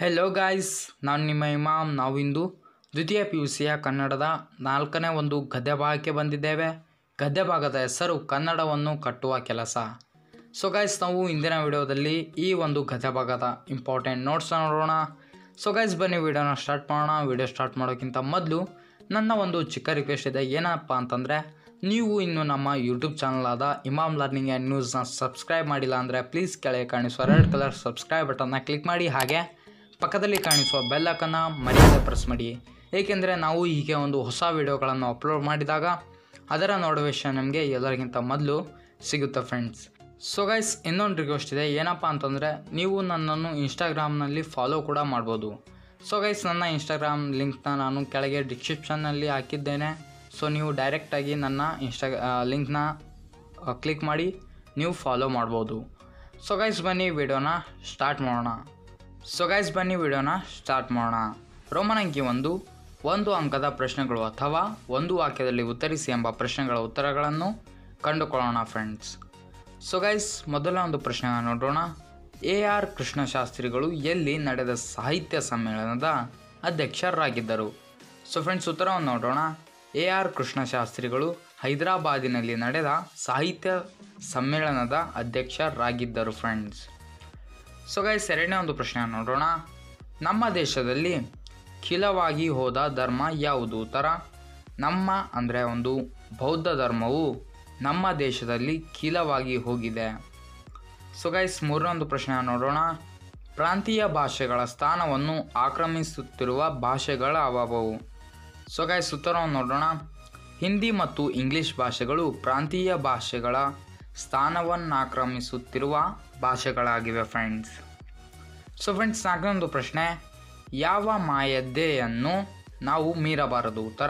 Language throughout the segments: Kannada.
ಹೆಲೋ ಗಾಯ್ಸ್, ನಾನು ನಿಮ್ಮ ಇಮಾಮ್. ನಾವಿಂದು ದ್ವಿತೀಯ PUCಯ ಕನ್ನಡದ 4ನೇ ಒಂದು ಗದ್ಯ ಭಾಗಕ್ಕೆ ಬಂದಿದ್ದೇವೆ. ಗದ್ಯ ಭಾಗದ ಹೆಸರು ಕನ್ನಡವನ್ನು ಕಟ್ಟುವ ಕೆಲಸ. ಸೊ ಗೈಸ್, ನಾವು ಇಂದಿನ ವಿಡಿಯೋದಲ್ಲಿ ಈ ಒಂದು ಗದ್ಯ ಭಾಗದ ಇಂಪಾರ್ಟೆಂಟ್ ನೋಟ್ಸ್ ನೋಡೋಣ. ಸೊ ಗೈಸ್, ಬನ್ನಿ ವಿಡಿಯೋನ ಸ್ಟಾರ್ಟ್ ಮಾಡೋಣ. ವಿಡಿಯೋ ಸ್ಟಾರ್ಟ್ ಮಾಡೋಕ್ಕಿಂತ ಮೊದಲು ನನ್ನ ಒಂದು ಚಿಕ್ಕ ರಿಕ್ವೆಸ್ಟ್ ಇದೆ. ಏನಪ್ಪ ಅಂತಂದರೆ, ನೀವು ಇನ್ನು ನಮ್ಮ ಯೂಟ್ಯೂಬ್ ಚಾನಲ್ ಆದ ಇಮಾಮ್ ಲರ್ನಿಂಗ್ ಆ್ಯಂಡ್ ನ್ಯೂಸ್ನ ಸಬ್ಸ್ಕ್ರೈಬ್ ಮಾಡಿಲ್ಲ ಅಂದರೆ ಪ್ಲೀಸ್ ಕೆಳಗೆ ಕಾಣಿಸುವ ರೆಡ್ ಕಲರ್ ಸಬ್ಸ್ಕ್ರೈಬ್ ಬಟನ್ನ ಕ್ಲಿಕ್ ಮಾಡಿ. ಹಾಗೆ ಪಕ್ಕದಲ್ಲಿ ಕಾಣಿಸುವ ಬೆಲ್ ಐಕನ್ನ ಮರೆಯದೆ ಪ್ರೆಸ್ ಮಾಡಿ, ಏಕೆಂದರೆ ನಾವು ಹೀಗೆ ಒಂದು ಹೊಸ ವಿಡಿಯೋಗಳನ್ನು ಅಪ್ಲೋಡ್ ಮಾಡಿದಾಗ ಅದರ ನೋಟಿಫಿಕೇಷನ್ ನಮಗೆ ಎಲ್ಲರಿಗಿಂತ ಮೊದಲು ಸಿಗುತ್ತೆ ಫ್ರೆಂಡ್ಸ್. ಸೊ ಗೈಸ್, ಇನ್ನೊಂದು ರಿಕ್ವೆಸ್ಟ್ ಇದೆ. ಏನಪ್ಪ ಅಂತಂದರೆ, ನೀವು ನನ್ನನ್ನು ಇನ್ಸ್ಟಾಗ್ರಾಮ್ನಲ್ಲಿ ಫಾಲೋ ಕೂಡ ಮಾಡ್ಬೋದು. ಸೊ ಗೈಸ್, ನನ್ನ ಇನ್ಸ್ಟಾಗ್ರಾಮ್ ಲಿಂಕ್ನ ನಾನು ಕೆಳಗೆ ಡಿಸ್ಕ್ರಿಪ್ಷನ್ನಲ್ಲಿ ಹಾಕಿದ್ದೇನೆ. ಸೊ ನೀವು ಡೈರೆಕ್ಟಾಗಿ ನನ್ನ ಲಿಂಕ್ನ ಕ್ಲಿಕ್ ಮಾಡಿ ನೀವು ಫಾಲೋ ಮಾಡ್ಬೋದು. ಸೊ ಗೈಸ್, ಬನ್ನಿ ವಿಡಿಯೋನ ಸ್ಟಾರ್ಟ್ ಮಾಡೋಣ. ರೋಮನ್ ಅಂಕಿ ಒಂದು ಅಂಕದ ಪ್ರಶ್ನೆಗಳು ಅಥವಾ ಒಂದು ವಾಕ್ಯದಲ್ಲಿ ಉತ್ತರಿಸಿ ಎಂಬ ಪ್ರಶ್ನೆಗಳ ಉತ್ತರಗಳನ್ನು ಕಂಡುಕೊಳ್ಳೋಣ ಫ್ರೆಂಡ್ಸ್. ಸೊ ಗೈಸ್, ಮೊದಲ ಒಂದು ಪ್ರಶ್ನೆ ನೋಡೋಣ. AR ಕೃಷ್ಣಶಾಸ್ತ್ರಿಗಳು ಎಲ್ಲಿ ನಡೆದ ಸಾಹಿತ್ಯ ಸಮ್ಮೇಳನದ ಅಧ್ಯಕ್ಷರಾಗಿದ್ದರು? ಸೊ ಫ್ರೆಂಡ್ಸ್, ಉತ್ತರವನ್ನು ನೋಡೋಣ. AR ಕೃಷ್ಣಶಾಸ್ತ್ರಿಗಳು ಹೈದರಾಬಾದಿನಲ್ಲಿ ನಡೆದ ಸಾಹಿತ್ಯ ಸಮ್ಮೇಳನದ ಅಧ್ಯಕ್ಷರಾಗಿದ್ದರು ಫ್ರೆಂಡ್ಸ್. ಸೊ ಗೈಸ್, ಎರಡನೇ ಒಂದು ಪ್ರಶ್ನೆ ನೋಡೋಣ. ನಮ್ಮ ದೇಶದಲ್ಲಿ ಖಿಲವಾಗಿ ಹೋದ ಧರ್ಮ ಯಾವುದು? ಉತ್ತರ ನಮ್ಮ ಅಂದರೆ ಒಂದು ಬೌದ್ಧ ಧರ್ಮವು ನಮ್ಮ ದೇಶದಲ್ಲಿ ಖಿಲವಾಗಿ ಹೋಗಿದೆ. ಸೊ ಗೈಸ್, ಮೂರನೇ ಒಂದು ಪ್ರಶ್ನೆ ನೋಡೋಣ. ಪ್ರಾಂತೀಯ ಭಾಷೆಗಳ ಸ್ಥಾನವನ್ನು ಆಕ್ರಮಿಸುತ್ತಿರುವ ಭಾಷೆಗಳ ಯಾವುವು? ಸೊ ಗೈಸ್, ಉತ್ತರವನ್ನು ನೋಡೋಣ. ಹಿಂದಿ ಮತ್ತು ಇಂಗ್ಲಿಷ್ ಭಾಷೆಗಳು ಪ್ರಾಂತೀಯ ಭಾಷೆಗಳ ಸ್ಥಾನವನ್ನಾಕ್ರಮಿಸುತ್ತಿರುವ ಭಾಷೆಗಳಾಗಿವೆ ಫ್ರೆಂಡ್ಸ್. ಸೊ ಫ್ರೆಂಡ್ಸ್, ನಾಲ್ಕನೇ ಒಂದು ಪ್ರಶ್ನೆ. ಯಾವ ಮಾಯದ್ದೆಯನ್ನು ನಾವು ಮೀರಬಾರದು? ಉತ್ತರ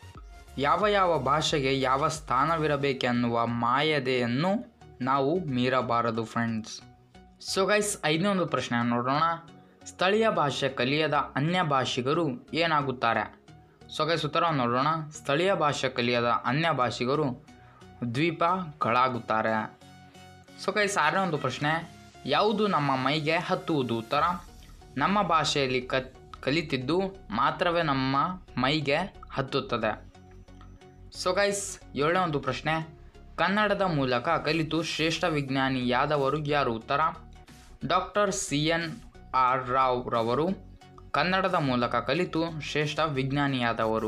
ಯಾವ ಭಾಷೆಗೆ ಯಾವ ಸ್ಥಾನವಿರಬೇಕೆನ್ನುವ ಮಾಯದೆಯನ್ನು ನಾವು ಮೀರಬಾರದು ಫ್ರೆಂಡ್ಸ್. ಸೊ ಗೈಸ್, ಐದನೇ ಒಂದು ಪ್ರಶ್ನೆ ನೋಡೋಣ. ಸ್ಥಳೀಯ ಭಾಷೆ ಕಲಿಯದ ಅನ್ಯ ಭಾಷಿಗರು ಏನಾಗುತ್ತಾರೆ? ಸೊ ಗೈಸ್, ಉತ್ತರವನ್ನು ನೋಡೋಣ. ಸ್ಥಳೀಯ ಭಾಷೆ ಕಲಿಯದ ಅನ್ಯ ಭಾಷಿಗರು ದ್ವೀಪಗಳಾಗುತ್ತಾರೆ. ಸೊ ಗೈಸ್, ಆರನೇ ಒಂದು ಪ್ರಶ್ನೆ. ಯಾವುದು ನಮ್ಮ ಮೈಗೆ ಹತ್ತುವುದು? ಉತ್ತರ ನಮ್ಮ ಭಾಷೆಯಲ್ಲಿ ಕಲಿತಿದ್ದು ಮಾತ್ರವೇ ನಮ್ಮ ಮೈಗೆ ಹತ್ತುತ್ತದೆ. ಸೊ ಗೈಸ್, ಏಳನೇ ಒಂದು ಪ್ರಶ್ನೆ. ಕನ್ನಡದ ಮೂಲಕ ಕಲಿತು ಶ್ರೇಷ್ಠ ವಿಜ್ಞಾನಿಯಾದವರು ಯಾರು? ಉತ್ತರ ಡಾಕ್ಟರ್ CNR ರಾವ್ ರವರು ಕನ್ನಡದ ಮೂಲಕ ಕಲಿತು ಶ್ರೇಷ್ಠ ವಿಜ್ಞಾನಿಯಾದವರು.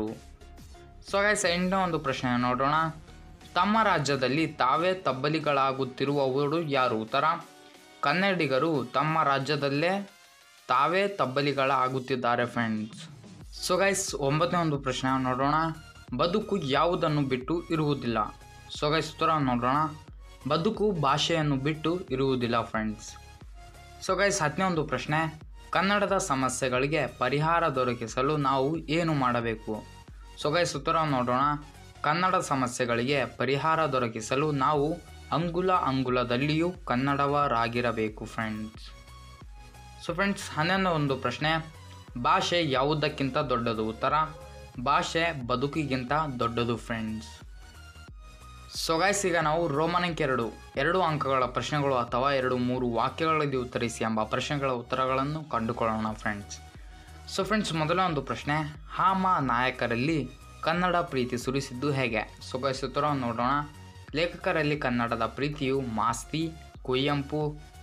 ಸೊ ಗೈಸ್, ಎಂಟನೇ ಒಂದು ಪ್ರಶ್ನೆ ನೋಡೋಣ. ತಮ್ಮ ರಾಜ್ಯದಲ್ಲಿ ತಾವೇ ತಬ್ಬಲಿಗಳಾಗುತ್ತಿರುವವರು ಯಾರು? ಉತ್ತರ ಕನ್ನಡಿಗರು ತಮ್ಮ ರಾಜ್ಯದಲ್ಲೇ ತಾವೇ ತಬ್ಬಲಿಗಳಾಗುತ್ತಿದ್ದಾರೆ ಫ್ರೆಂಡ್ಸ್. ಸೊ ಗೈಸ್, ಒಂಬತ್ತನೇ ಒಂದು ಪ್ರಶ್ನೆ ನೋಡೋಣ. ಬದುಕು ಯಾವುದನ್ನು ಬಿಟ್ಟು ಇರುವುದಿಲ್ಲ? ಸೊ ಗೈಸ್, ಉತ್ತರವನ್ನು ನೋಡೋಣ. ಬದುಕು ಭಾಷೆಯನ್ನು ಬಿಟ್ಟು ಇರುವುದಿಲ್ಲ ಫ್ರೆಂಡ್ಸ್. ಸೊ ಗೈಸ್, ಹತ್ತನೇ ಒಂದು ಪ್ರಶ್ನೆ. ಕನ್ನಡದ ಸಮಸ್ಯೆಗಳಿಗೆ ಪರಿಹಾರ ದೊರಕಿಸಲು ನಾವು ಏನು ಮಾಡಬೇಕು? ಸೊ ಗೈಸ್, ಉತ್ತರವನ್ನು ನೋಡೋಣ. ಕನ್ನಡ ಸಮಸ್ಯೆಗಳಿಗೆ ಪರಿಹಾರ ದೊರಕಿಸಲು ನಾವು ಅಂಗುಲದಲ್ಲಿಯೂ ಕನ್ನಡವರಾಗಿರಬೇಕು ಫ್ರೆಂಡ್ಸ್. ಸೊ ಫ್ರೆಂಡ್ಸ್, 11ನೇ ಒಂದು ಪ್ರಶ್ನೆ. ಭಾಷೆ ಯಾವುದಕ್ಕಿಂತ ದೊಡ್ಡದು? ಉತ್ತರ ಭಾಷೆ ಬದುಕಿಗಿಂತ ದೊಡ್ಡದು ಫ್ರೆಂಡ್ಸ್. ಸೊ ಗೈಸ್, ಈಗ ನಾವು ರೋಮನ್ ಅಂಕಿ 2 ಅಂಕಗಳ ಪ್ರಶ್ನೆಗಳು ಅಥವಾ 2-3 ವಾಕ್ಯಗಳಲ್ಲಿ ಉತ್ತರಿಸಿ ಎಂಬ ಪ್ರಶ್ನೆಗಳ ಉತ್ತರಗಳನ್ನು ಕಂಡುಕೊಳ್ಳೋಣ ಫ್ರೆಂಡ್ಸ್. ಸೊ ಫ್ರೆಂಡ್ಸ್, ಮೊದಲ ಒಂದು ಪ್ರಶ್ನೆ. ಹಾಮ ನಾಯಕರಲ್ಲಿ ಕನ್ನಡ ಪ್ರೀತಿ ಸುರಿಸಿದ್ದು ಹೇಗೆ? ಸೊ ಗೈಸ್, ಉತ್ತರವನ್ನು ನೋಡೋಣ. ಲೇಖಕರಲ್ಲಿ ಕನ್ನಡದ ಪ್ರೀತಿಯು ಮಾಸ್ತಿ, ಕುವೆಂಪು,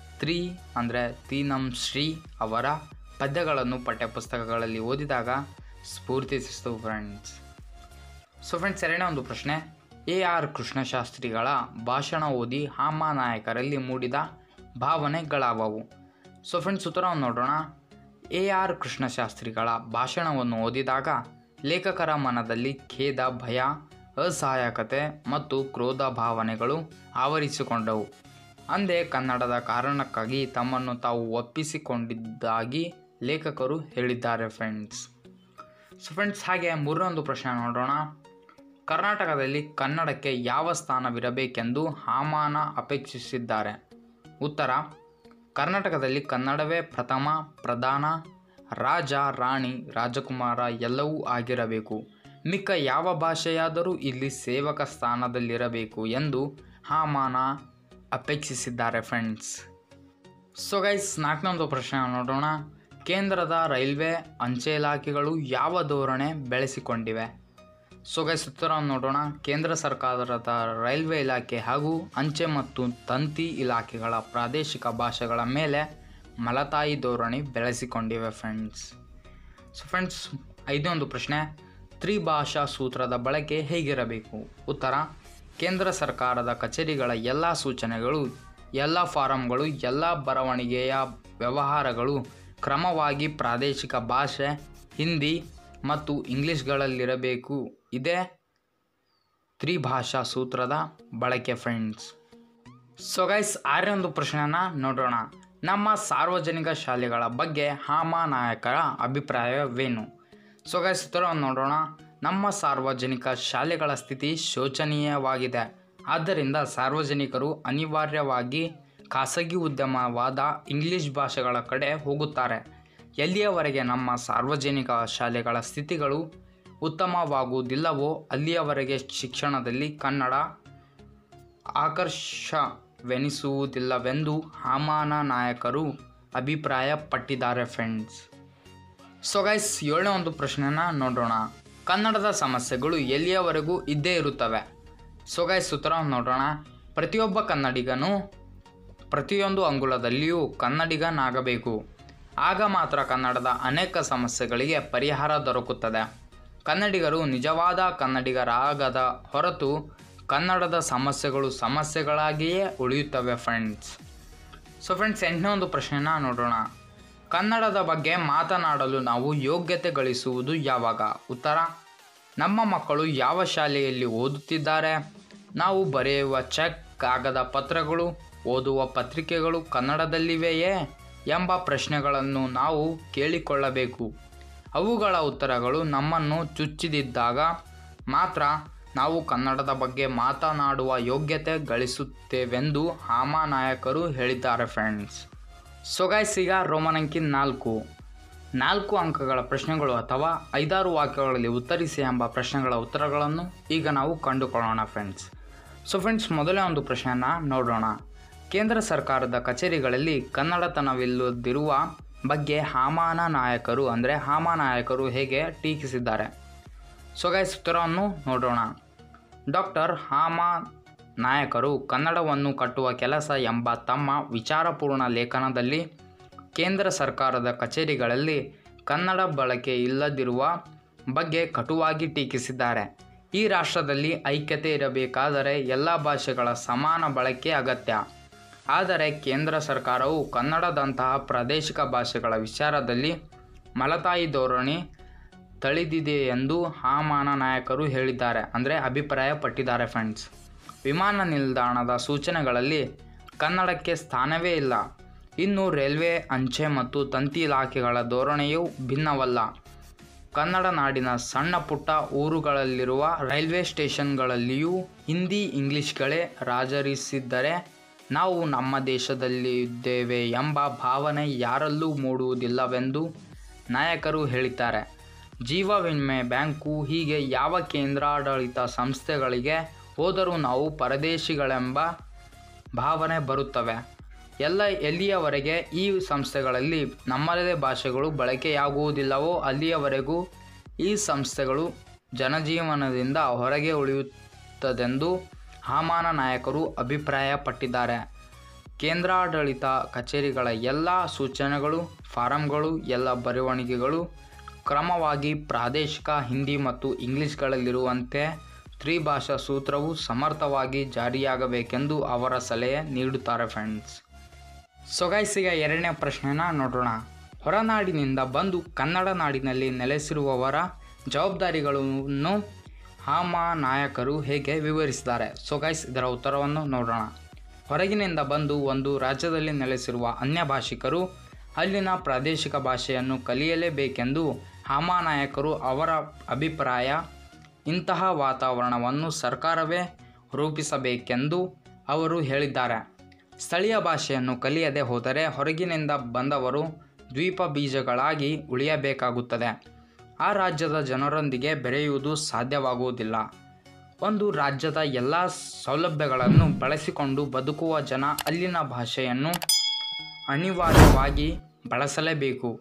ತೀನಂ ಶ್ರೀ ಅವರ ಪದ್ಯಗಳನ್ನು ಪಠ್ಯಪುಸ್ತಕಗಳಲ್ಲಿ ಓದಿದಾಗ ಸ್ಫೂರ್ತಿಸಿತು ಫ್ರೆಂಡ್ಸ್. ಸೊ ಫ್ರೆಂಡ್ಸ್, ಎರಡನೇ ಒಂದು ಪ್ರಶ್ನೆ. AR ಕೃಷ್ಣಶಾಸ್ತ್ರಿಗಳ ಭಾಷಣ ಓದಿ ಹಾಮ ನಾಯಕರಲ್ಲಿ ಮೂಡಿದ ಭಾವನೆಗಳಾವವು? ಸೊ ಫ್ರೆಂಡ್ಸ್, ಉತ್ತರವನ್ನು ನೋಡೋಣ. AR ಕೃಷ್ಣಶಾಸ್ತ್ರಿಗಳ ಭಾಷಣವನ್ನು ಓದಿದಾಗ ಲೇಖಕರ ಮನದಲ್ಲಿ ಖೇದ, ಭಯ, ಅಸಹಾಯಕತೆ ಮತ್ತು ಕ್ರೋಧ ಭಾವನೆಗಳು ಆವರಿಸಿಕೊಂಡವು. ಅಂದೇ ಕನ್ನಡದ ಕಾರಣಕ್ಕಾಗಿ ತಮ್ಮನ್ನು ತಾವು ಒಪ್ಪಿಸಿಕೊಂಡಿದ್ದಾಗಿ ಲೇಖಕರು ಹೇಳಿದ್ದಾರೆ ಫ್ರೆಂಡ್ಸ್. ಸೊ ಫ್ರೆಂಡ್ಸ್, ಹಾಗೆ ಮೂರನೇ ಒಂದು ಪ್ರಶ್ನೆ ನೋಡೋಣ. ಕರ್ನಾಟಕದಲ್ಲಿ ಕನ್ನಡಕ್ಕೆ ಯಾವ ಸ್ಥಾನವಿರಬೇಕೆಂದು ಹಾಮಾನ ಅಪೇಕ್ಷಿಸಿದ್ದಾರೆ? ಉತ್ತರ ಕರ್ನಾಟಕದಲ್ಲಿ ಕನ್ನಡವೇ ಪ್ರಥಮ, ಪ್ರಧಾನ, ರಾಜ, ರಾಣಿ, ರಾಜಕುಮಾರ ಎಲ್ಲವೂ ಆಗಿರಬೇಕು. ಮಿಕ್ಕ ಯಾವ ಭಾಷೆಯಾದರೂ ಇಲ್ಲಿ ಸೇವಕ ಸ್ಥಾನದಲ್ಲಿರಬೇಕು ಎಂದು ಹಾಮಾನ ಅಪೇಕ್ಷಿಸಿದ್ದಾರೆ ಫ್ರೆಂಡ್ಸ್. ಸೊ ಗೈಸ್, 4ನೇ ಒಂದು ಪ್ರಶ್ನೆ ನೋಡೋಣ. ಕೇಂದ್ರದ ರೈಲ್ವೆ ಅಂಚೆ ಇಲಾಖೆಗಳು ಯಾವ ಧೋರಣೆ ಬೆಳೆಸಿಕೊಂಡಿವೆ? ಸೊ ಗೈಸ್ ಉತ್ತರವನ್ನು ನೋಡೋಣ. ಕೇಂದ್ರ ಸರ್ಕಾರದ ರೈಲ್ವೆ ಇಲಾಖೆ ಹಾಗೂ ಅಂಚೆ ಮತ್ತು ತಂತಿ ಇಲಾಖೆಗಳ ಪ್ರಾದೇಶಿಕ ಭಾಷೆಗಳ ಮೇಲೆ ಮಲತಾಯಿ ಧೋರಣೆ ಬೆಳೆಸಿಕೊಂಡಿವೆ ಫ್ರೆಂಡ್ಸ್. ಸೊ ಫ್ರೆಂಡ್ಸ್, ಐದನೇ ಪ್ರಶ್ನೆ, ತ್ರಿಭಾಷಾ ಸೂತ್ರದ ಬಳಕೆ ಹೇಗಿರಬೇಕು? ಉತ್ತರ: ಕೇಂದ್ರ ಸರ್ಕಾರದ ಕಚೇರಿಗಳ ಎಲ್ಲ ಸೂಚನೆಗಳು, ಎಲ್ಲ ಫಾರಂಗಳು, ಎಲ್ಲ ಬರವಣಿಗೆಯ ವ್ಯವಹಾರಗಳು ಕ್ರಮವಾಗಿ ಪ್ರಾದೇಶಿಕ ಭಾಷೆ ಹಿಂದಿ ಮತ್ತು ಇಂಗ್ಲಿಷ್ಗಳಲ್ಲಿರಬೇಕು. ಇದೇ ತ್ರಿಭಾಷಾ ಸೂತ್ರದ ಬಳಕೆ ಫ್ರೆಂಡ್ಸ್. ಸೊ ಗೈಸ್, ಆರನೇ ಪ್ರಶ್ನೆನ ನೋಡೋಣ. ನಮ್ಮ ಸಾರ್ವಜನಿಕ ಶಾಲೆಗಳ ಬಗ್ಗೆ ಹಾಮಾನಾಯಕರ ಅಭಿಪ್ರಾಯವೇನು? ಸೊ ಗೈಸ್ ಉತ್ತರವನ್ನು ನೋಡೋಣ. ನಮ್ಮ ಸಾರ್ವಜನಿಕ ಶಾಲೆಗಳ ಸ್ಥಿತಿ ಶೋಚನೀಯವಾಗಿದೆ. ಆದ್ದರಿಂದ ಸಾರ್ವಜನಿಕರು ಅನಿವಾರ್ಯವಾಗಿ ಖಾಸಗಿ ಉದ್ಯಮವಾದ ಇಂಗ್ಲಿಷ್ ಭಾಷೆಗಳ ಕಡೆ ಹೋಗುತ್ತಾರೆ. ಎಲ್ಲಿಯವರೆಗೆ ನಮ್ಮ ಸಾರ್ವಜನಿಕ ಶಾಲೆಗಳ ಸ್ಥಿತಿಗಳು ಉತ್ತಮವಾಗುವುದಿಲ್ಲವೋ ಅಲ್ಲಿಯವರೆಗೆ ಶಿಕ್ಷಣದಲ್ಲಿ ಕನ್ನಡ ಆಕರ್ಷವೆನಿಸುವುದಿಲ್ಲವೆಂದು ಹಾಮಾನ ನಾಯಕರು ಅಭಿಪ್ರಾಯಪಟ್ಟಿದ್ದಾರೆ ಫ್ರೆಂಡ್ಸ್. ಸೊ ಗೈಸ್, ಏಳನೇ ಪ್ರಶ್ನೆನ ನೋಡೋಣ. ಕನ್ನಡದ ಸಮಸ್ಯೆಗಳು ಎಲ್ಲಿಯವರೆಗೂ ಇದ್ದೇ ಇರುತ್ತವೆ? ಸೊ ಗೈಸ್ ಉತ್ತರವನ್ನು ನೋಡೋಣ. ಪ್ರತಿಯೊಬ್ಬ ಕನ್ನಡಿಗನು ಪ್ರತಿಯೊಂದು ಅಂಗುಲದಲ್ಲಿಯೂ ಕನ್ನಡಿಗನಾಗಬೇಕು. ಆಗ ಮಾತ್ರ ಕನ್ನಡದ ಅನೇಕ ಸಮಸ್ಯೆಗಳಿಗೆ ಪರಿಹಾರ ದೊರಕುತ್ತದೆ. ಕನ್ನಡಿಗರು ನಿಜವಾದ ಕನ್ನಡಿಗರಾಗದ ಹೊರತು ಕನ್ನಡದ ಸಮಸ್ಯೆಗಳು ಸಮಸ್ಯೆಗಳಾಗಿಯೇ ಉಳಿಯುತ್ತವೆ ಫ್ರೆಂಡ್ಸ್. ಸೊ ಫ್ರೆಂಡ್ಸ್, ಎಂಟನೇ ಪ್ರಶ್ನೆನ ನೋಡೋಣ. ಕನ್ನಡದ ಬಗ್ಗೆ ಮಾತನಾಡಲು ನಾವು ಯೋಗ್ಯತೆ ಗಳಿಸುವುದು ಯಾವಾಗ? ಉತ್ತರ: ನಮ್ಮ ಮಕ್ಕಳು ಯಾವ ಶಾಲೆಯಲ್ಲಿ ಓದುತ್ತಿದ್ದಾರೆ, ನಾವು ಬರೆಯುವ ಚೆಕ್, ಕಾಗದ ಪತ್ರಗಳು, ಓದುವ ಪತ್ರಿಕೆಗಳು ಕನ್ನಡದಲ್ಲಿವೆಯೇ ಎಂಬ ಪ್ರಶ್ನೆಗಳನ್ನು ನಾವು ಕೇಳಿಕೊಳ್ಳಬೇಕು. ಅವುಗಳ ಉತ್ತರಗಳು ನಮ್ಮನ್ನು ಚುಚ್ಚಿದಿದ್ದಾಗ ಮಾತ್ರ ನಾವು ಕನ್ನಡದ ಬಗ್ಗೆ ಮಾತನಾಡುವ ಯೋಗ್ಯತೆ ಗಳಿಸುತ್ತೇವೆಂದು ಹಾಮಾನಾಯಕರು ಹೇಳಿದ್ದಾರೆ ಫ್ರೆಂಡ್ಸ್. ಸೊ ಗೈಸ್, ಈಗ ರೋಮನ್ ಅಂಕಿ 4 ಅಂಕಗಳ ಪ್ರಶ್ನೆಗಳು ಅಥವಾ 5-6 ವಾಕ್ಯಗಳಲ್ಲಿ ಉತ್ತರಿಸಿ ಎಂಬ ಪ್ರಶ್ನೆಗಳ ಉತ್ತರಗಳನ್ನು ಈಗ ನಾವು ಕಂಡುಕೊಳ್ಳೋಣ ಫ್ರೆಂಡ್ಸ್. ಸೊ ಫ್ರೆಂಡ್ಸ್, ಮೊದಲನೇ ಪ್ರಶ್ನೆಯನ್ನು ನೋಡೋಣ. ಕೇಂದ್ರ ಸರ್ಕಾರದ ಕಚೇರಿಗಳಲ್ಲಿ ಕನ್ನಡತನವಿಲ್ಲದಿರುವ ಬಗ್ಗೆ ಹಾಮಾನಾಯಕರು ಹೇಗೆ ಟೀಕಿಸಿದ್ದಾರೆ? ಸೊ ಗೈಸ್ ಉತ್ತರವನ್ನು ನೋಡೋಣ. ಡಾಕ್ಟರ್ ಹಾಮಾನಾಯಕರು ಕನ್ನಡವನ್ನು ಕಟ್ಟುವ ಕೆಲಸ ಎಂಬ ತಮ್ಮ ವಿಚಾರಪೂರ್ಣ ಲೇಖನದಲ್ಲಿ ಕೇಂದ್ರ ಸರ್ಕಾರದ ಕಚೇರಿಗಳಲ್ಲಿ ಕನ್ನಡ ಬಳಕೆ ಇಲ್ಲದಿರುವ ಬಗ್ಗೆ ಕಟುವಾಗಿ ಟೀಕಿಸಿದ್ದಾರೆ. ಈ ರಾಷ್ಟ್ರದಲ್ಲಿ ಐಕ್ಯತೆ ಇರಬೇಕಾದರೆ ಎಲ್ಲ ಭಾಷೆಗಳ ಸಮಾನ ಬಳಕೆ ಅಗತ್ಯ. ಆದರೆ ಕೇಂದ್ರ ಸರ್ಕಾರವು ಕನ್ನಡದಂತಹ ಪ್ರಾದೇಶಿಕ ಭಾಷೆಗಳ ವಿಚಾರದಲ್ಲಿ ಮಲತಾಯಿ ಧೋರಣೆ ತಳೆದಿದೆ ಎಂದು ಹಾಮಾನ ನಾಯಕರು ಹೇಳಿದ್ದಾರೆ, ಅಭಿಪ್ರಾಯಪಟ್ಟಿದ್ದಾರೆ ಫ್ರೆಂಡ್ಸ್. ವಿಮಾನ ನಿಲ್ದಾಣದ ಸೂಚನೆಗಳಲ್ಲಿ ಕನ್ನಡಕ್ಕೆ ಸ್ಥಾನವೇ ಇಲ್ಲ. ಇನ್ನು ರೈಲ್ವೆ, ಅಂಚೆ ಮತ್ತು ತಂತಿ ಇಲಾಖೆಗಳ ಧೋರಣೆಯೂ ಭಿನ್ನವಲ್ಲ. ಕನ್ನಡ ನಾಡಿನ ಸಣ್ಣ ಪುಟ್ಟ ಊರುಗಳಲ್ಲಿರುವ ರೈಲ್ವೆ ಸ್ಟೇಷನ್ಗಳಲ್ಲಿಯೂ ಹಿಂದಿ, ಇಂಗ್ಲಿಷ್ಗಳೇ ರಾಜರಿಸಿದ್ದರೆ ನಾವು ನಮ್ಮ ದೇಶದಲ್ಲಿದ್ದೇವೆ ಎಂಬ ಭಾವನೆ ಯಾರಲ್ಲೂ ಮೂಡುವುದಿಲ್ಲವೆಂದು ನಾಯಕರು ಹೇಳಿದ್ದಾರೆ. ಜೀವ ವಿಮೆ ಬ್ಯಾಂಕು ಹೀಗೆ ಯಾವ ಕೇಂದ್ರಾಡಳಿತ ಸಂಸ್ಥೆಗಳಿಗೆ ಹೋದರೂ ನಾವು ಪರದೇಶಿಗಳೆಂಬ ಭಾವನೆ ಬರುತ್ತವೆ. ಎಲ್ಲಿಯವರೆಗೆ ಈ ಸಂಸ್ಥೆಗಳಲ್ಲಿ ನಮ್ಮದೇ ಭಾಷೆಗಳು ಬಳಕೆಯಾಗುವುದಿಲ್ಲವೋ ಅಲ್ಲಿಯವರೆಗೂ ಈ ಸಂಸ್ಥೆಗಳು ಜನಜೀವನದಿಂದ ಹೊರಗೆ ಉಳಿಯುತ್ತದೆಂದು ಹಾಮಾನ ನಾಯಕರು ಅಭಿಪ್ರಾಯಪಟ್ಟಿದ್ದಾರೆ. ಕೇಂದ್ರಾಡಳಿತ ಕಚೇರಿಗಳ ಎಲ್ಲ ಸೂಚನೆಗಳು, ಫಾರಂಗಳು, ಎಲ್ಲ ಬರವಣಿಗೆಗಳು ಕ್ರಮವಾಗಿ ಪ್ರಾದೇಶಿಕ ಹಿಂದಿ ಮತ್ತು ಇಂಗ್ಲಿಷ್ಗಳಲ್ಲಿರುವಂತೆ ತ್ರಿಭಾಷಾ ಸೂತ್ರವು ಸಮರ್ಥವಾಗಿ ಜಾರಿಯಾಗಬೇಕೆಂದು ಅವರ ಸಲಹೆ ನೀಡುತ್ತಾರೆ ಫ್ರೆಂಡ್ಸ್. ಸೊ ಗೈಸ್, ಈಗ ಎರಡನೇ ಪ್ರಶ್ನೆನ ನೋಡೋಣ. ಹೊರನಾಡಿನಿಂದ ಬಂದು ಕನ್ನಡ ನಾಡಿನಲ್ಲಿ ನೆಲೆಸಿರುವವರ ಜವಾಬ್ದಾರಿಗಳನ್ನು ಹಾಮಾನಾಯಕರು ಹೇಗೆ ವಿವರಿಸಿದ್ದಾರೆ? ಸೊ ಗೈಸ್, ಇದರ ಉತ್ತರವನ್ನು ನೋಡೋಣ. ಹೊರಗಿನಿಂದ ಬಂದು ಒಂದು ರಾಜ್ಯದಲ್ಲಿ ನೆಲೆಸಿರುವ ಅನ್ಯ ಭಾಷಿಕರು ಅಲ್ಲಿನ ಪ್ರಾದೇಶಿಕ ಭಾಷೆಯನ್ನು ಕಲಿಯಲೇಬೇಕೆಂದು ಹಾಮಾನಾಯಕರು ಅವರ ಅಭಿಪ್ರಾಯ. ಇಂತಹ ವಾತಾವರಣವನ್ನು ಸರ್ಕಾರವೇ ರೂಪಿಸಬೇಕೆಂದು ಅವರು ಹೇಳಿದ್ದಾರೆ. ಸ್ಥಳೀಯ ಭಾಷೆಯನ್ನು ಕಲಿಯದೆ ಹೋದರೆ ಹೊರಗಿನಿಂದ ಬಂದವರು ದ್ವೀಪ ಬೀಜಗಳಾಗಿ ಉಳಿಯಬೇಕಾಗುತ್ತದೆ. ಆ ರಾಜ್ಯದ ಜನರೊಂದಿಗೆ ಬೆರೆಯುವುದು ಸಾಧ್ಯವಾಗುವುದಿಲ್ಲ. ಒಂದು ರಾಜ್ಯದ ಎಲ್ಲ ಸೌಲಭ್ಯಗಳನ್ನು ಬಳಸಿಕೊಂಡು ಬದುಕುವ ಜನ ಅಲ್ಲಿನ ಭಾಷೆಯನ್ನು ಅನಿವಾರ್ಯವಾಗಿ ಬಳಸಲೇಬೇಕು.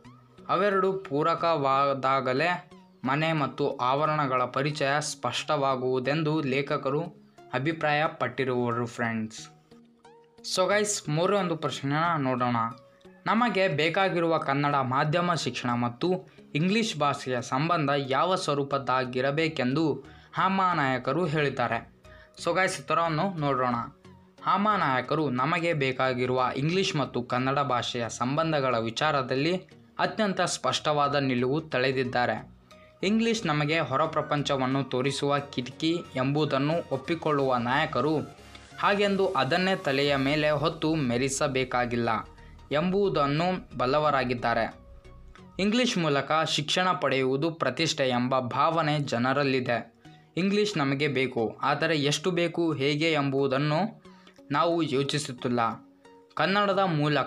ಅವೆರಡು ಪೂರಕವಾದಾಗಲೇ ಮನೆ ಮತ್ತು ಆವರಣಗಳ ಪರಿಚಯ ಸ್ಪಷ್ಟವಾಗುವುದೆಂದು ಲೇಖಕರು ಅಭಿಪ್ರಾಯಪಟ್ಟಿರುವರು ಫ್ರೆಂಡ್ಸ್. ಸೊ ಗೈಸ್, ಮೂರನೇ ಪ್ರಶ್ನೆನ ನೋಡೋಣ. ನಮಗೆ ಬೇಕಾಗಿರುವ ಕನ್ನಡ ಮಾಧ್ಯಮ ಶಿಕ್ಷಣ ಮತ್ತು ಇಂಗ್ಲಿಷ್ ಭಾಷೆಯ ಸಂಬಂಧ ಯಾವ ಸ್ವರೂಪದ್ದಾಗಿರಬೇಕೆಂದು ಹಾಮಾನಾಯಕರು ಹೇಳಿದ್ದಾರೆ. ಸೊ ಗೈಸ್, ಉತ್ತರವನ್ನು ನೋಡೋಣ. ಹಾಮಾನಾಯಕರು ನಮಗೆ ಬೇಕಾಗಿರುವ ಇಂಗ್ಲಿಷ್ ಮತ್ತು ಕನ್ನಡ ಭಾಷೆಯ ಸಂಬಂಧಗಳ ವಿಚಾರದಲ್ಲಿ ಅತ್ಯಂತ ಸ್ಪಷ್ಟವಾದ ನಿಲುವು ತಳೆದಿದ್ದಾರೆ. ಇಂಗ್ಲಿಷ್ ನಮಗೆ ಹೊರ ಪ್ರಪಂಚವನ್ನು ತೋರಿಸುವ ಕಿಟಕಿ ಎಂಬುದನ್ನು ಒಪ್ಪಿಕೊಳ್ಳುವ ನಾಯಕರು ಹಾಗೆಂದು ಅದನ್ನೇ ತಲೆಯ ಮೇಲೆ ಹೊತ್ತು ಮೆರೆಸಬೇಕಾಗಿಲ್ಲ ಎಂಬುದನ್ನು ಬಲ್ಲವರಾಗಿದ್ದಾರೆ. ಇಂಗ್ಲಿಷ್ ಮೂಲಕ ಶಿಕ್ಷಣ ಪಡೆಯುವುದು ಪ್ರತಿಷ್ಠೆ ಎಂಬ ಭಾವನೆ ಜನರಲ್ಲಿದೆ. ಇಂಗ್ಲಿಷ್ ನಮಗೆ ಬೇಕು, ಆದರೆ ಎಷ್ಟು ಬೇಕು, ಹೇಗೆ ಎಂಬುದನ್ನು ನಾವು ಯೋಚಿಸುತ್ತಿಲ್ಲ. ಕನ್ನಡದ ಮೂಲಕ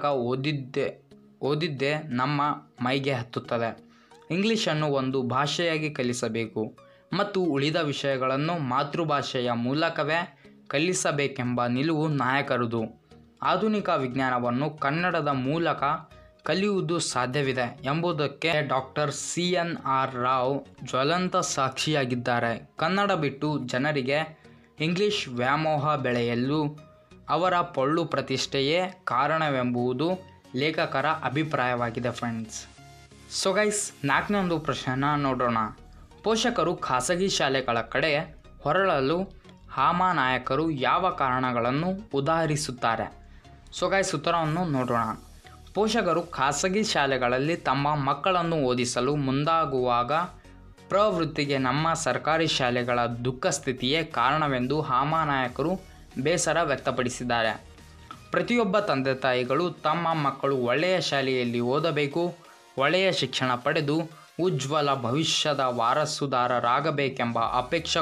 ಓದಿದ್ದೇ ನಮ್ಮ ಮೈಗೆ ಹತ್ತುತ್ತದೆ. ಇಂಗ್ಲಿಷನ್ನು ಒಂದು ಭಾಷೆಯಾಗಿ ಕಲಿಸಬೇಕು ಮತ್ತು ಉಳಿದ ವಿಷಯಗಳನ್ನು ಮಾತೃಭಾಷೆಯ ಮೂಲಕವೇ ಕಲಿಸಬೇಕೆಂಬ ನಿಲುವು ನಾಯಕರದು. ಆಧುನಿಕ ವಿಜ್ಞಾನವನ್ನು ಕನ್ನಡದ ಮೂಲಕ ಕಲಿಯುವುದು ಸಾಧ್ಯವಿದೆ ಎಂಬುದಕ್ಕೆ ಡಾಕ್ಟರ್ CNR ರಾವ್ ಜ್ವಲಂತ ಸಾಕ್ಷಿಯಾಗಿದ್ದಾರೆ. ಕನ್ನಡ ಬಿಟ್ಟು ಜನರಿಗೆ ಇಂಗ್ಲಿಷ್ ವ್ಯಾಮೋಹ ಬೆಳೆಯಲು ಅವರ ಪೊಳ್ಳು ಪ್ರತಿಷ್ಠೆಯೇ ಕಾರಣವೆಂಬುದು ಲೇಖಕರ ಅಭಿಪ್ರಾಯವಾಗಿದೆ ಫ್ರೆಂಡ್ಸ್. ಸೊ ಗೈಸ್, ನಾಲ್ಕನೇ ಪ್ರಶ್ನೆನ ನೋಡೋಣ. ಪೋಷಕರು ಖಾಸಗಿ ಶಾಲೆಗಳ ಕಡೆ ಹೊರಳಲು ಹಾಮಾನಾಯಕರು ಯಾವ ಕಾರಣಗಳನ್ನು ಉದಾಹರಿಸುತ್ತಾರೆ? ಸೊ ಗೈಸ್, ಉತ್ತರವನ್ನು ನೋಡೋಣ. ಪೋಷಕರು ಖಾಸಗಿ ಶಾಲೆಗಳಲ್ಲಿ ತಮ್ಮ ಮಕ್ಕಳನ್ನು ಓದಿಸಲು ಮುಂದಾಗುವಾಗ ಪ್ರವೃತ್ತಿಗೆ ನಮ್ಮ ಸರ್ಕಾರಿ ಶಾಲೆಗಳ ದುಃಖ ಸ್ಥಿತಿಯೇ ಕಾರಣವೆಂದು ಹಾಮಾನಾಯಕರು ಬೇಸರ ವ್ಯಕ್ತಪಡಿಸಿದ್ದಾರೆ. ಪ್ರತಿಯೊಬ್ಬ ತಂದೆ ತಾಯಿಗಳು ತಮ್ಮ ಮಕ್ಕಳು ಒಳ್ಳೆಯ ಶಾಲೆಯಲ್ಲಿ ಓದಬೇಕು, ಒಳ್ಳೆಯ ಶಿಕ್ಷಣ ಪಡೆದು ಉಜ್ವಲ ಭವಿಷ್ಯದ ವಾರಸುದಾರರಾಗಬೇಕೆಂಬ ಅಪೇಕ್ಷೆ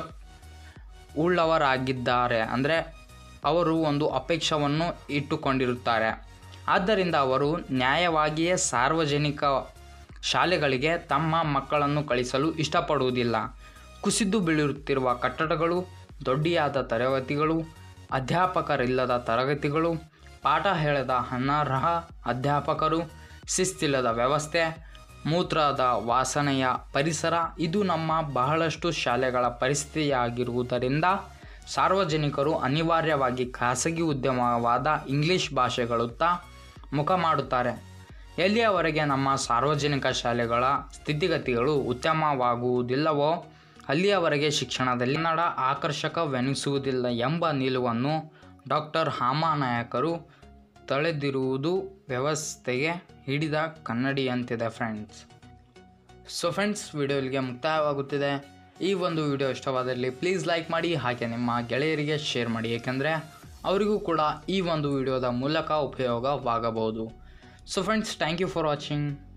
ಉಳ್ಳವರಾಗಿದ್ದಾರೆ. ಅಂದರೆ ಅವರು ಒಂದು ಅಪೇಕ್ಷವನ್ನು ಇಟ್ಟುಕೊಂಡಿರುತ್ತಾರೆ. ಆದ್ದರಿಂದ ಅವರು ನ್ಯಾಯವಾಗಿಯೇ ಸಾರ್ವಜನಿಕ ಶಾಲೆಗಳಿಗೆ ತಮ್ಮ ಮಕ್ಕಳನ್ನು ಕಳಿಸಲು ಇಷ್ಟಪಡುವುದಿಲ್ಲ. ಕುಸಿದು ಬೀಳುತ್ತಿರುವ ಕಟ್ಟಡಗಳು, ದೊಡ್ಡಿಯಾದ ತರಗತಿಗಳು, ಅಧ್ಯಾಪಕರಿಲ್ಲದ ತರಗತಿಗಳು, ಪಾಠ ಹೇಳದ ಅನರ್ಹ ಅಧ್ಯಾಪಕರು, ಶಿಸ್ತಿಲ್ಲದ ವ್ಯವಸ್ಥೆ, ಮೂತ್ರದ ವಾಸನೆಯ ಪರಿಸರ ಇದು ನಮ್ಮ ಬಹಳಷ್ಟು ಶಾಲೆಗಳ ಪರಿಸ್ಥಿತಿಯಾಗಿರುವುದರಿಂದ ಸಾರ್ವಜನಿಕರು ಅನಿವಾರ್ಯವಾಗಿ ಖಾಸಗಿ ಉದ್ಯಮವಾದ ಇಂಗ್ಲಿಷ್ ಭಾಷೆಗಳತ್ತ ಮುಖ ಮಾಡುತ್ತಾರೆ. ಎಲ್ಲಿಯವರೆಗೆ ನಮ್ಮ ಸಾರ್ವಜನಿಕ ಶಾಲೆಗಳ ಸ್ಥಿತಿಗತಿಗಳು ಉತ್ತಮವಾಗುವುದಿಲ್ಲವೋ ಅಲ್ಲಿಯವರೆಗೆ ಶಿಕ್ಷಣದಲ್ಲಿ ಕನ್ನಡ ಆಕರ್ಷಕವೆನಿಸುವುದಿಲ್ಲ ಎಂಬ ನಿಲುವನ್ನು ಡಾಕ್ಟರ್ ಹಾಮಾನಾಯಕರು ತಳೆದಿರುವುದು ವ್ಯವಸ್ಥೆಗೆ ಹಿಡಿದ ಕನ್ನಡಿಯಂತಿದೆ ಫ್ರೆಂಡ್ಸ್. ಸೊ ಫ್ರೆಂಡ್ಸ್, ವಿಡಿಯೋ ಇಲ್ಲಿಗೆ ಮುಕ್ತಾಯವಾಗುತ್ತಿದೆ. ಈ ಒಂದು ವಿಡಿಯೋ ಇಷ್ಟವಾದಲ್ಲಿ ಪ್ಲೀಸ್ ಲೈಕ್ ಮಾಡಿ, ಹಾಗೆ ನಿಮ್ಮ ಗೆಳೆಯರಿಗೆ ಶೇರ್ ಮಾಡಿ, ಏಕೆಂದರೆ ಅವರಿಗೂ ಕೂಡ ಈ ಒಂದು ವಿಡಿಯೋದ ಮೂಲಕ ಉಪಯೋಗವಾಗಬಹುದು. So friends, thank you for watching.